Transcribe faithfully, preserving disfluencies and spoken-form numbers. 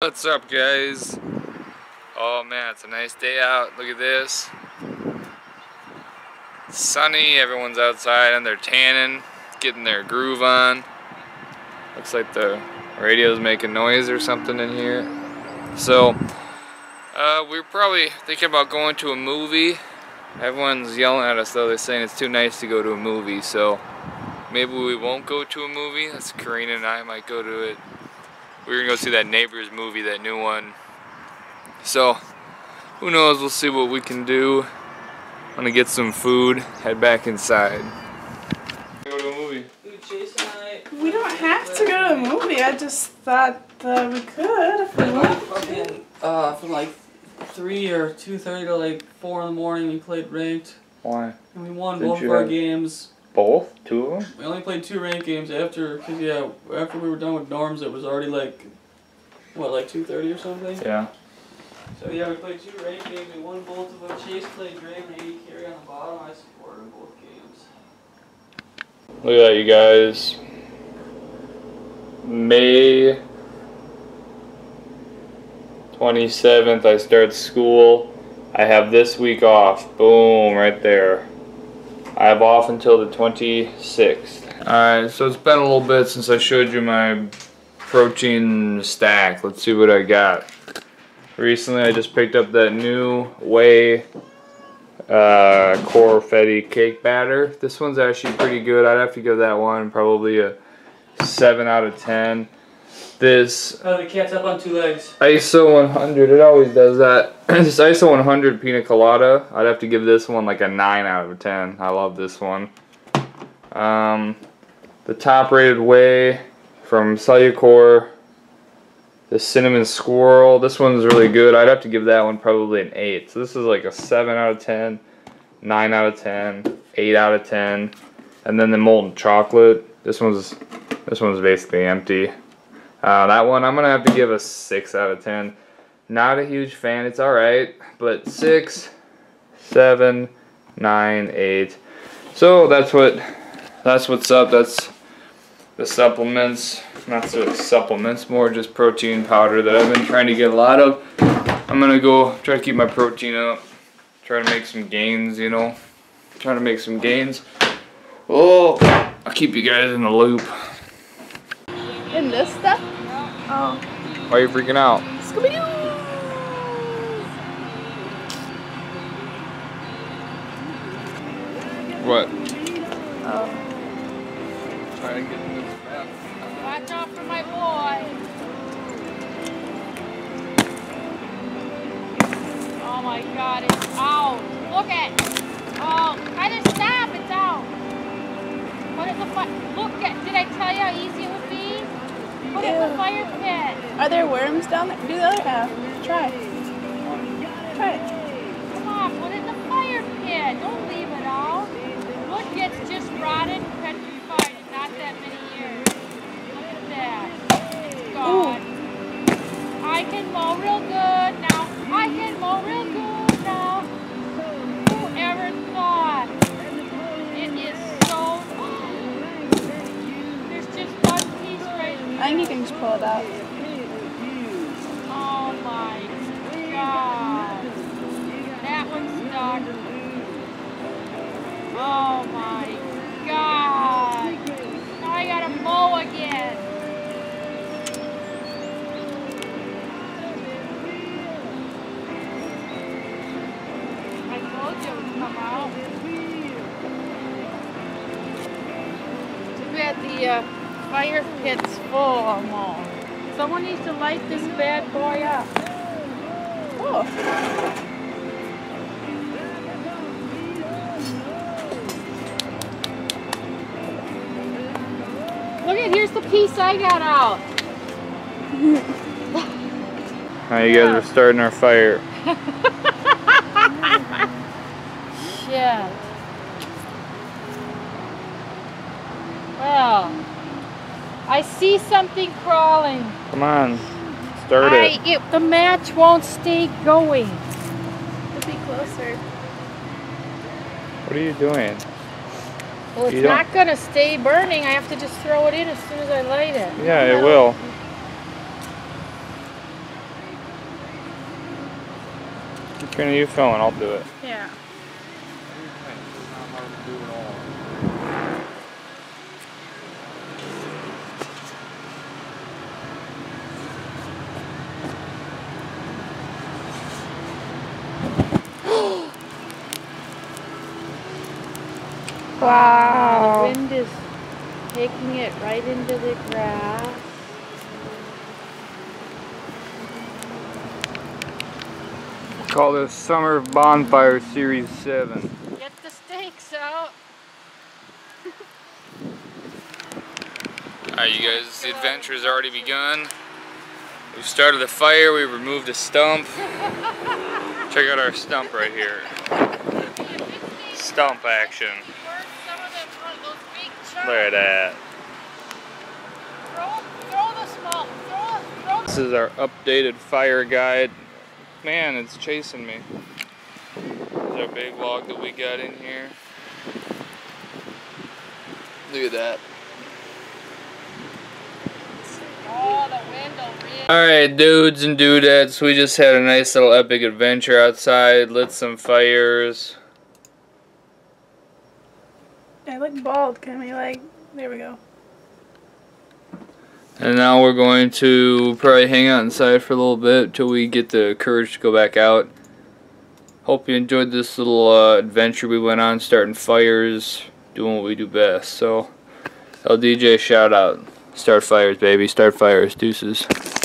What's up, guys? Oh man, it's a nice day out. Look at this. It's sunny, everyone's outside and they're tanning, getting their groove on. Looks like the radio's making noise or something in here. So, uh, we're probably thinking about going to a movie. Everyone's yelling at us though, they're saying it's too nice to go to a movie, so maybe we won't go to a movie. That's Karina and I might go to it. We're gonna go see that Neighbors movie, that new one. So, who knows, we'll see what we can do. I'm gonna get some food, head back inside. Go to a movie. We don't have to go to a movie, I just thought that we could if we wanted to. Uh, from like three or two thirty to like four in the morning we played ranked. Why? And we won Did both you of our have games. Both? Two of them? We only played two ranked games after, cause yeah, after we were done with norms it was already like, what, like two thirty or something? Yeah. So yeah, we played two ranked games, we won both of them. Chase played great and eighty carry on the bottom, I supported in both games. Look at that, you guys. May twenty-seventh, I start school. I have this week off. Boom, right there. I have off until the twenty-sixth. Alright, so it's been a little bit since I showed you my protein stack. Let's see what I got. Recently, I just picked up that new whey uh, confetti cake batter. This one's actually pretty good. I'd have to give that one probably a seven out of ten. This Oh, the cat's up on two legs. I S O one hundred, it always does that. This I S O one hundred pina colada, I'd have to give this one like a nine out of ten. I love this one. Um, the top rated whey from Cellucor, the cinnamon squirrel. This one's really good. I'd have to give that one probably an eight. So this is like a seven out of ten, nine out of ten, eight out of ten. And then the molten chocolate. This one's this one's basically empty. Uh, that one I'm gonna have to give a six out of ten. Not a huge fan. It's all right, but six, seven, nine, eight. So that's what that's what's up. That's the supplements. Not so supplements, more just protein powder that I've been trying to get a lot of. I'm gonna go try to keep my protein up. Try to make some gains, you know. Trying to make some gains. Oh, I'll keep you guys in the loop. In this stuff? Oh. Why are you freaking out? Scooby-Doo! What? Oh. Trying to get in this back. Watch out for my boy. Oh my god, it's out. Look at it. Oh, either stop, it's out. Put it in the fire. Look at, did I tell you how easy it would be? Put it in the fire pit. Are there worms down there? Do the other half. Try. Try it. Come on, put it in the fire pit. Don't leave it out. Look, it's just rotted and petrified in not that many years. Look at that. It's gone. Ooh. I can mow real good now. I can mow real good now. Whoever thought? It is so... There's just one piece right there. I think you can just pull it out. Oh my god. That one's stuck. Oh my god. Now I gotta mow again. I told you it would come out. Too bad the uh, fire pit's full almost. Someone needs to light this bad boy up. Oh. Look at, here's the piece I got out. Now you guys are starting our fire. Shit. Well, I see something crawling. Come on, start I, it. it. The match won't stay going. It'll be closer. What are you doing? Well, it's You don't- not going to stay burning. I have to just throw it in as soon as I light it. Yeah, it will. Trina, you filming? I'll do it. Yeah. Wow. The wind is taking it right into the grass. Call this Summer Bonfire Series seven. Get the stakes out. Alright, you guys, the adventure's already begun. We've started the fire, we removed a stump. Check out our stump right here. Stump action. Look at that. Throw, throw the smoke. Throw, throw the This is our updated fire guide. Man, it's chasing me. This is our big log that we got in here. Look at that. Oh, the wind will really. Alright, dudes and dudettes, we just had a nice little epic adventure outside, lit some fires. I look bald. Can we like? There we go. And now we're going to probably hang out inside for a little bit till we get the courage to go back out. Hope you enjoyed this little uh, adventure we went on, starting fires, doing what we do best. So, L D J shout out. Start fires, baby. Start fires. Deuces.